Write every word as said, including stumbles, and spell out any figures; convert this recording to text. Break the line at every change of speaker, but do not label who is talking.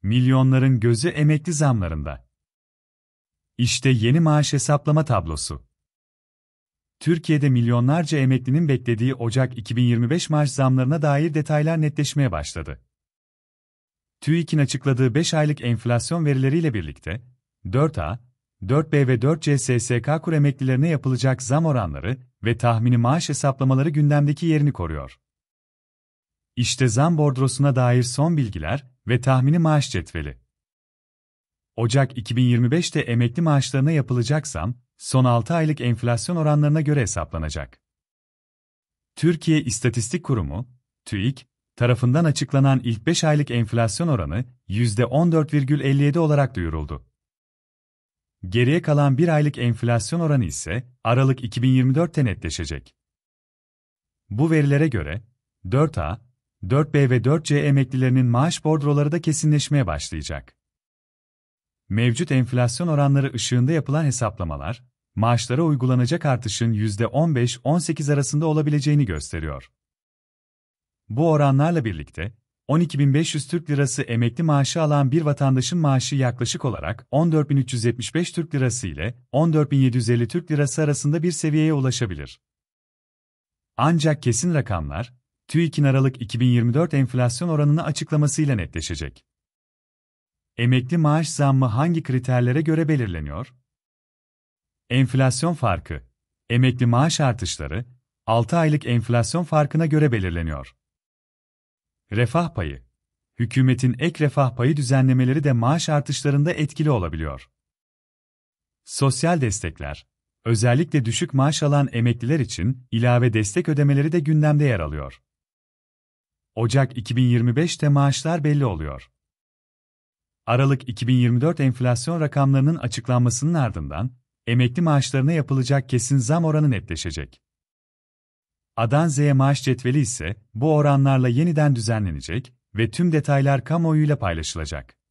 Milyonların gözü emekli zamlarında. İşte yeni maaş hesaplama tablosu. Türkiye'de milyonlarca emeklinin beklediği Ocak iki bin yirmi beş maaş zamlarına dair detaylar netleşmeye başladı. TÜİK'in açıkladığı beş aylık enflasyon verileriyle birlikte, dört A, dört B ve dört C S S K Kur emeklilerine yapılacak zam oranları ve tahmini maaş hesaplamaları gündemdeki yerini koruyor. İşte zam bordrosuna dair son bilgiler ve tahmini maaş cetveli. Ocak iki bin yirmi beşte emekli maaşlarına yapılacak zam, son altı aylık enflasyon oranlarına göre hesaplanacak. Türkiye İstatistik Kurumu, TÜİK, tarafından açıklanan ilk beş aylık enflasyon oranı yüzde on dört virgül elli yedi olarak duyuruldu. Geriye kalan bir aylık enflasyon oranı ise Aralık iki bin yirmi dörtte netleşecek. Bu verilere göre dört A, dört B ve dört C emeklilerinin maaş bordroları da kesinleşmeye başlayacak. Mevcut enflasyon oranları ışığında yapılan hesaplamalar, maaşlara uygulanacak artışın yüzde on beş on sekiz arasında olabileceğini gösteriyor. Bu oranlarla birlikte, on iki bin beş yüz Türk Lirası emekli maaşı alan bir vatandaşın maaşı yaklaşık olarak on dört bin üç yüz yetmiş beş Türk Lirası ile on dört bin yedi yüz elli Türk Lirası arasında bir seviyeye ulaşabilir. Ancak kesin rakamlar, TÜİK'in Aralık iki bin yirmi dört enflasyon oranını açıklamasıyla netleşecek. Emekli maaş zammı hangi kriterlere göre belirleniyor? Enflasyon farkı, emekli maaş artışları, altı aylık enflasyon farkına göre belirleniyor. Refah payı, hükümetin ek refah payı düzenlemeleri de maaş artışlarında etkili olabiliyor. Sosyal destekler, özellikle düşük maaş alan emekliler için ilave destek ödemeleri de gündemde yer alıyor. Ocak iki bin yirmi beşte maaşlar belli oluyor. Aralık iki bin yirmi dört enflasyon rakamlarının açıklanmasının ardından, emekli maaşlarına yapılacak kesin zam oranı netleşecek. A'dan Z'ye maaş cetveli ise bu oranlarla yeniden düzenlenecek ve tüm detaylar kamuoyuyla paylaşılacak.